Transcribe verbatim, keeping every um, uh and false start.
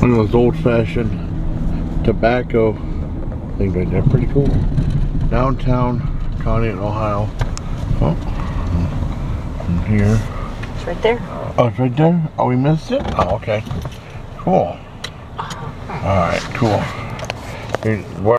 One of those old-fashioned tobacco things right there. Pretty cool. Downtown Conneaut, Ohio. Oh, and here. It's right there. Oh, it's right there? Oh, we missed it? Oh, okay. Cool. Alright, cool. Here,